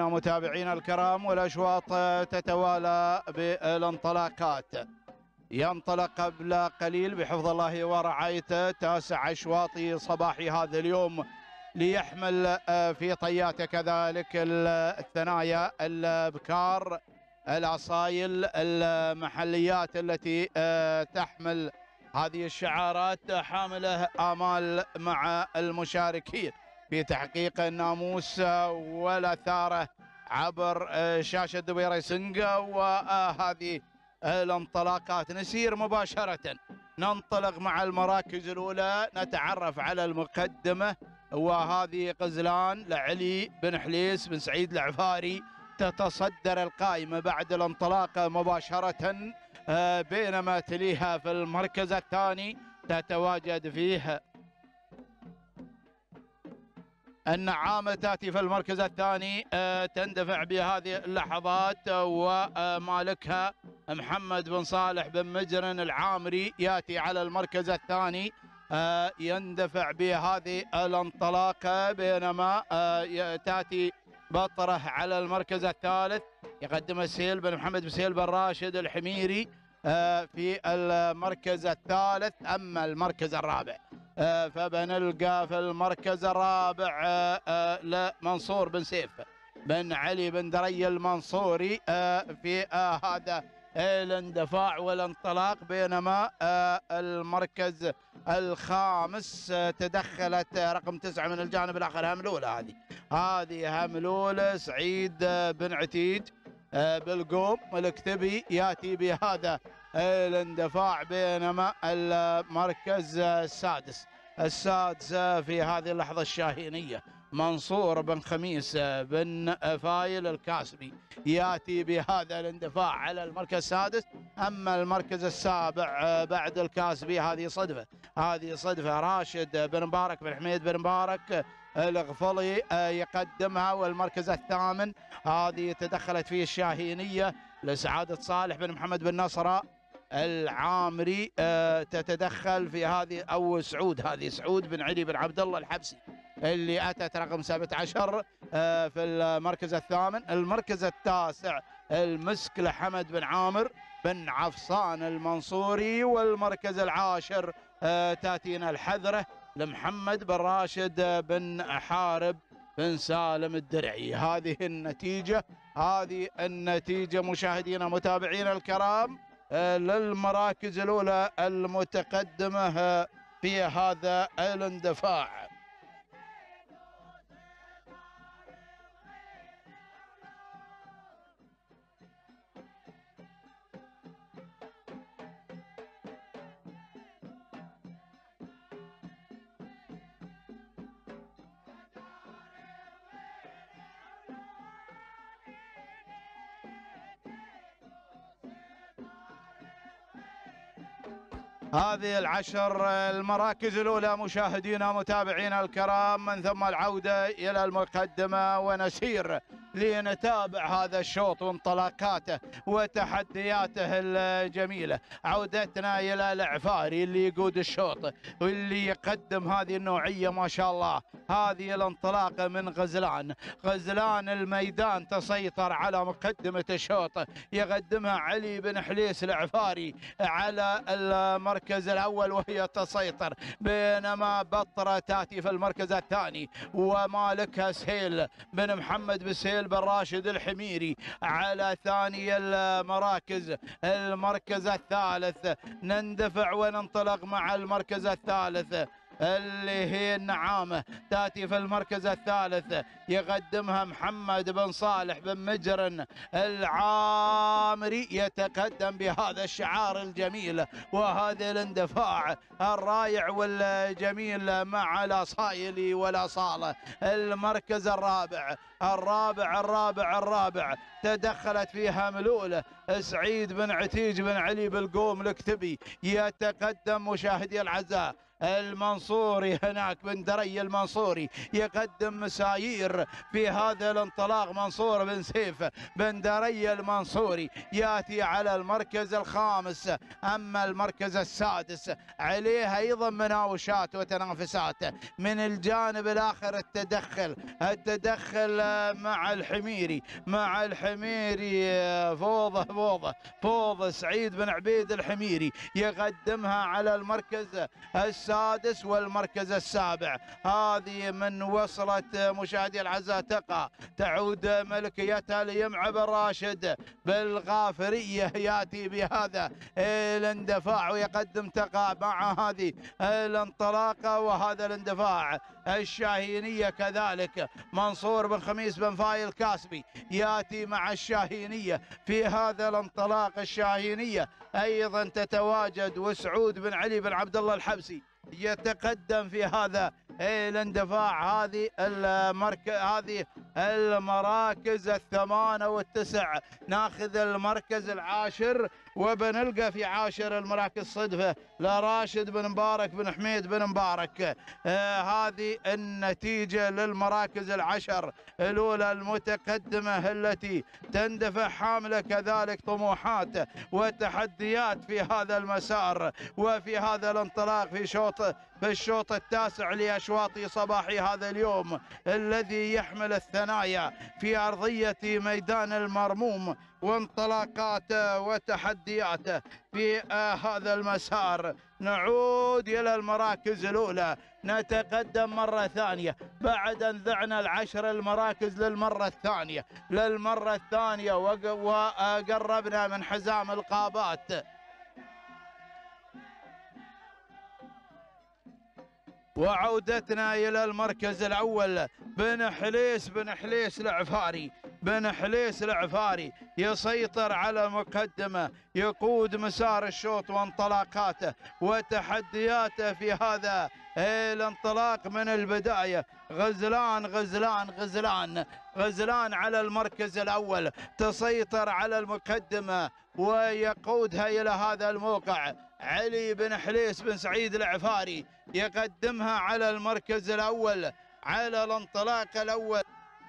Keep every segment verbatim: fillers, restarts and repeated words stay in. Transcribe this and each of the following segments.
مشاهدينا متابعينا الكرام، والأشواط تتوالى بالانطلاقات. ينطلق قبل قليل بحفظ الله ورعايته تاسع أشواط صباح هذا اليوم، ليحمل في طياته كذلك الثنايا البكار، الأصايل، المحليات التي تحمل هذه الشعارات حاملة آمال مع المشاركين في تحقيق الناموس والأثارة عبر شاشة دبي ريسنج. وهذه الانطلاقات نسير مباشرة، ننطلق مع المراكز الأولى، نتعرف على المقدمة، وهذه غزلان لعلي بن حليس بن سعيد العفاري تتصدر القائمة بعد الانطلاقة مباشرة، بينما تليها في المركز الثاني تتواجد فيه النعامة تأتي في المركز الثاني، تندفع بهذه اللحظات، ومالكها محمد بن صالح بن مجرن العامري يأتي على المركز الثاني، يندفع بهذه الانطلاقة، بينما تأتي بطره على المركز الثالث يقدم السيل بن محمد بن سيل بن راشد الحميري في المركز الثالث. أما المركز الرابع فبنلقى في المركز الرابع لمنصور بن سيف بن علي بن دري المنصوري في هذا الاندفاع والانطلاق، بينما المركز الخامس تدخلت رقم تسعة من الجانب الآخر هملولة. هذه هذه هملولة سعيد بن عتيج بالقوم الكتبي ياتي بهذا الاندفاع، بينما المركز السادس السادس في هذه اللحظة الشاهينية منصور بن خميس بن فايل الكاسبي ياتي بهذا الاندفاع على المركز السادس. اما المركز السابع بعد الكاسبي هذه صدفة هذه صدفة راشد بن مبارك بن حميد بن مبارك الغفلي يقدمها، والمركز الثامن هذه تدخلت فيه الشاهينية لسعادة صالح بن محمد بن نصر العامري، تتدخل في هذه او سعود هذه سعود بن علي بن عبد الله الحبسي اللي اتت رقم سبعة عشر في المركز الثامن. المركز التاسع المسك لحمد بن عامر بن عفصان المنصوري، والمركز العاشر تاتينا الحذره لمحمد بن راشد بن حارب بن سالم الدرعي. هذه النتيجة هذه النتيجة مشاهدينا متابعينا الكرام للمراكز الأولى المتقدمة في هذا الاندفاع. هذه العشر المراكز الأولى مشاهدينا متابعينا الكرام، من ثم العودة إلى المقدمة ونسير لنتابع هذا الشوط وانطلاقاته وتحدياته الجميلة. عودتنا إلى العفاري اللي يقود الشوط واللي يقدم هذه النوعية ما شاء الله. هذه الانطلاقة من غزلان غزلان الميدان تسيطر على مقدمة الشوط، يقدمها علي بن حليس العفاري على المركز الأول وهي تسيطر، بينما بطرة تأتي في المركز الثاني ومالكها سهيل بن محمد بن سهيل بن راشد الحميري على ثاني المراكز. المركز الثالث نندفع وننطلق مع المركز الثالث اللي هي النعامة تأتي في المركز الثالث، يقدمها محمد بن صالح بن مجرن العامري، يتقدم بهذا الشعار الجميل وهذا الاندفاع الرائع والجميل مع الأصايل والأصالة. المركز الرابع الرابع الرابع الرابع تدخلت فيها ملولة سعيد بن عتيج بن علي بالقوم الكتبي، يتقدم مشاهدي العزاء المنصوري هناك بن دري المنصوري يقدم مسايير في هذا الانطلاق. منصور بن سيف بن دري المنصوري ياتي على المركز الخامس. اما المركز السادس عليه ايضا مناوشات وتنافسات من الجانب الاخر. التدخل التدخل مع الحميري مع الحميري فوضى فوضى فوضى سعيد بن عبيد الحميري يقدمها على المركز السادس والمركز السابع. هذه من وصلت مشاهدي الاعزاء تقع تعود ملكيتها ليمع بن راشد بالغافريه ياتي بهذا الاندفاع ويقدم تقع مع هذه الانطلاقه وهذا الاندفاع. الشاهينيه كذلك منصور بن خميس بن فايل الكاسبي ياتي مع الشاهينيه في هذا الانطلاق. الشاهينيه ايضا تتواجد وسعود بن علي بن عبد الله الحبسي يتقدم في هذا الاندفاع. هذه المركز هذه المراكز الثمانه والتسع. ناخذ المركز العاشر وبنلقى في عاشر المراكز صدفه لراشد بن مبارك بن حميد بن مبارك. آه هذه النتيجه للمراكز العشر الاولى المتقدمه التي تندفع حامله كذلك طموحات وتحديات في هذا المسار وفي هذا الانطلاق في شوط في الشوط التاسع لأشواط صباح هذا اليوم الذي يحمل الثنايا في أرضية ميدان المرموم وانطلاقات وتحديات في هذا المسار. نعود إلى المراكز الأولى نتقدم مرة ثانية بعد أن ذعنا العشر المراكز للمرة الثانية للمرة الثانية وقربنا من حزام القابات. وعودتنا إلى المركز الأول بن حليس بن حليس العفاري بن حليس العفاري يسيطر على مقدمة يقود مسار الشوط وانطلاقاته وتحدياته في هذا الانطلاق من البداية. غزلان غزلان غزلان غزلان على المركز الأول تسيطر على المقدمة ويقودها إلى هذا الموقع. علي بن حليس بن سعيد العفاري يقدمها على المركز الأول على الانطلاق الأول.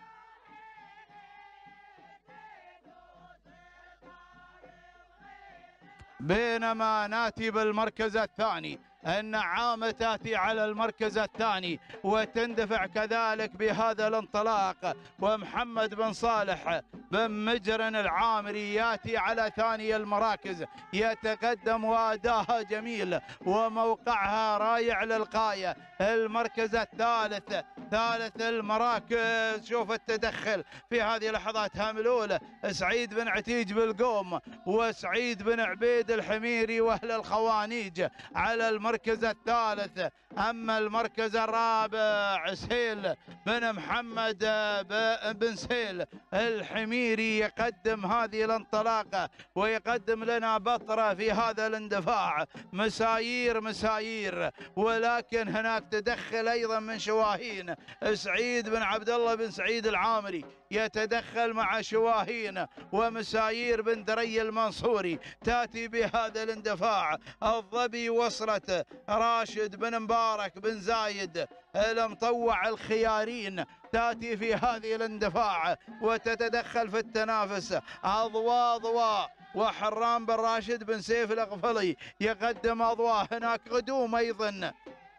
بينما ناتي بالمركز الثاني النعامة تأتي على المركز الثاني وتندفع كذلك بهذا الانطلاق. ومحمد بن صالح بن مجرن العامري يأتي على ثاني المراكز يتقدم وأداها جميل وموقعها رائع للغاية. المركز الثالث ثالث المراكز شوف التدخل في هذه اللحظات هاملولة سعيد بن عتيج بالقوم وسعيد بن عبيد الحميري واهل الخوانيج على المركز الثالث. اما المركز الرابع سهيل بن محمد بن سهيل الحميري يقدم هذه الانطلاقه ويقدم لنا بطره في هذا الاندفاع. مسايير مسايير ولكن هناك تدخل ايضا من شواهين. سعيد بن عبد الله بن سعيد العامري يتدخل مع شواهين ومسايير بن دري المنصوري تاتي بهذا الاندفاع. الظبي وصلت راشد بن مبارك بن زايد المطوع الخيارين تاتي في هذه الاندفاع وتتدخل في التنافس. اضواء ضواء وحرام بن راشد بن سيف الاغفلي يقدم اضواء. هناك قدوم ايضا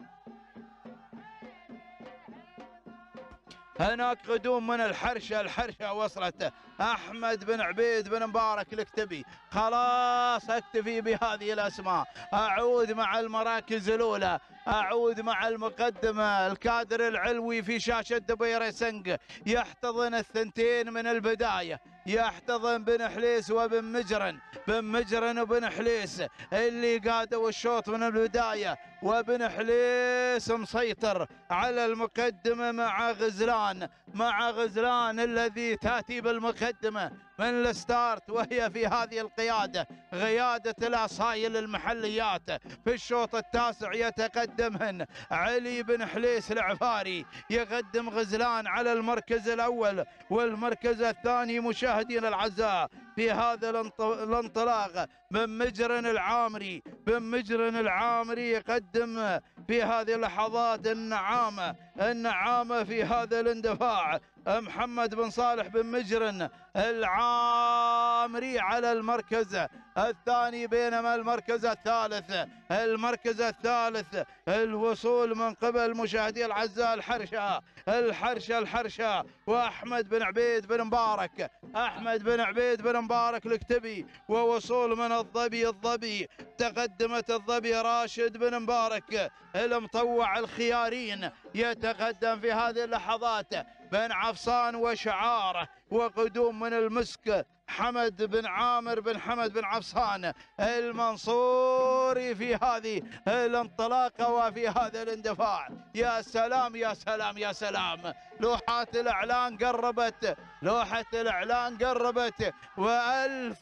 هناك قدوم من الحرشة. الحرشة وصلت أحمد بن عبيد بن مبارك الكتبي. خلاص أكتفي بهذه الأسماء. أعود مع المراكز الأولى أعود مع المقدمة. الكادر العلوي في شاشة دبي ريسنج يحتضن الثنتين من البداية يحتضن بن حليس وبن مجرن بن مجرن وبن حليس اللي قادوا الشوط من البداية. وبن حليس مسيطر على المقدمة مع غزلان مع غزلان الذي تأتي بالمقدمة من الستارت وهي في هذه القيادة قيادة الأصايل المحليات. في الشوط التاسع يتقدمهن علي بن حليس العفاري يقدم غزلان على المركز الأول والمركز الثاني مشاهدينا الأعزاء في هذا الانطلاق بن مجرن العامري بن مجرن العامري يقدم في هذه اللحظات النعامة النعامة في هذا الاندفاع. محمد بن صالح بن مجرن العامري على المركز الثاني، بينما المركز الثالث المركز الثالث الوصول من قبل مشاهدي الأعزاء الحرشة الحرشة الحرشة وأحمد بن عبيد بن مبارك أحمد بن عبيد بن مبارك الكتبي، ووصول من الظبي الظبي تقدمت الظبي راشد بن مبارك المطوع الخيارين يتقدم في هذه اللحظات بن عفصان وشعاره، وقدوم من المسك حمد بن عامر بن حمد بن عفصان المنصوري في هذه الانطلاقة وفي هذا الاندفاع. يا سلام يا سلام يا سلام، لوحات الإعلان قربت لوحة الإعلان قربت وألف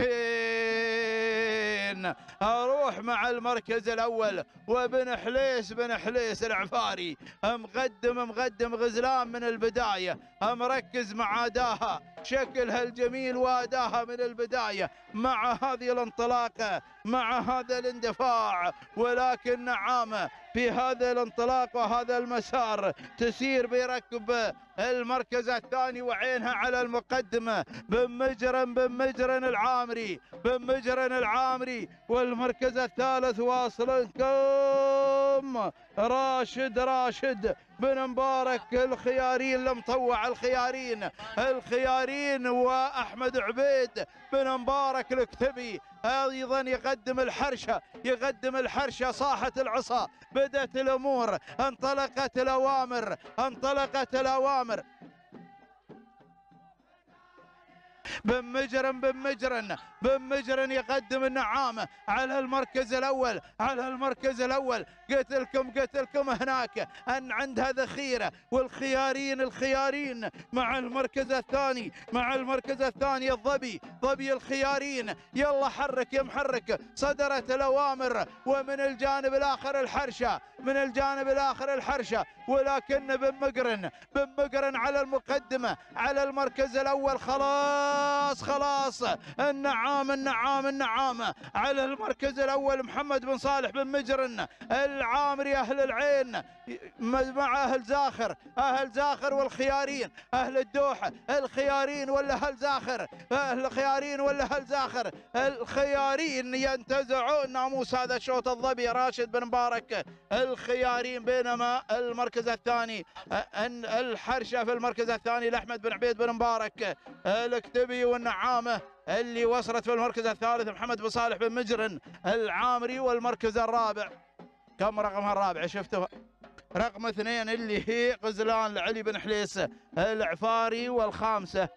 ومئتين. أروح مع المركز الأول وبن حليس بن حليس العفاري مقدم مقدم غزلان من البداية، مركز مع أداها شكلها الجميل وأداها من البداية مع هذه الانطلاقة مع هذا الاندفاع، ولكن نعامة في هذا الانطلاق وهذا المسار تسير بركب المركز الثاني وعينها على المقدمة بن مجرن بن مجرن العامري بن مجرن العامري، والمركز الثالث واصل كم راشد راشد بن مبارك الخيارين المطوع الخيارين الخيارين وأحمد عبيد بن مبارك الكتبي أيضا يقدم الحرشة يقدم الحرشة. صاحت العصا، بدأت الأمور، انطلقت الأوامر انطلقت الأوامر. بن مجرن بن مجرن بن مجرن يقدم النعامة على المركز الأول على المركز الأول. قتلكم قتلكم هناك أن عندها ذخيرة، والخيارين الخيارين مع المركز الثاني مع المركز الثاني الظبي ظبي الخيارين. يلا حرك يا محرك، صدرت الأوامر، ومن الجانب الآخر الحرشة من الجانب الآخر الحرشة، ولكن بن مقرن بن مقرن على المقدمة على المركز الأول. خلاص خلاص النعام النعام النعامة على المركز الأول. محمد بن صالح بن مجرن العامري أهل العين مع أهل زاخر أهل زاخر والخيارين أهل الدوحة الخيارين ولا أهل زاخر أهل الخيارين ولا أهل زاخر الخيارين ينتزعون ناموس هذا الشوط الظبي راشد بن مبارك الخيارين، بينما المركز الثاني الحرشة في المركز الثاني لأحمد بن عبيد بن مبارك الكتبي، والنعامة اللي وصلت في المركز الثالث محمد بن صالح بن مجرن العامري. والمركز الرابع كم رقمها الرابع شفتوا؟ رقم اثنين اللي هي غزلان لعلي بن حليس العفاري، والخامسة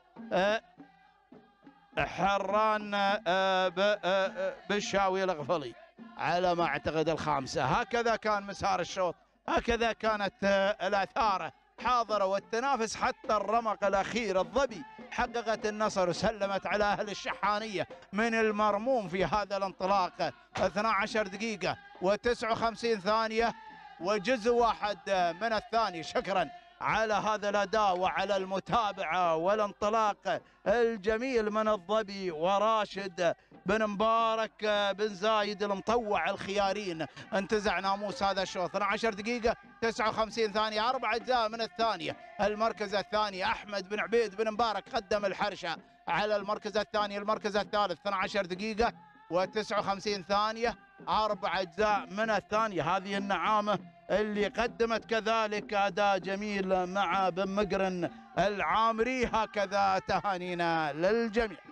حران بالشاوي الغفلي على ما اعتقد الخامسة. هكذا كان مسار الشوط، هكذا كانت الأثارة حاضرة والتنافس حتى الرمق الأخير. الظبي حققت النصر وسلمت على أهل الشحانية من المرموم في هذا الانطلاق. اثنتا عشرة دقيقة وتسعة وخمسين ثانية وجزء واحد من الثاني. شكرا على هذا الأداء وعلى المتابعة والانطلاق الجميل من الظبي وراشد بن مبارك بن زايد المطوع الخيارين. انتزع ناموس هذا الشوط. اثنتا عشرة دقيقة تسعة وخمسين ثانية، أربع أجزاء من الثانية. المركز الثاني أحمد بن عبيد بن مبارك قدم الحرشة على المركز الثاني. المركز الثالث اثنتا عشرة دقيقة وتسعة وخمسين ثانية، أربع أجزاء من الثانية. هذه النعامة اللي قدمت كذلك أداء جميل مع بن مقرن العامري. هكذا تهانينا للجميع.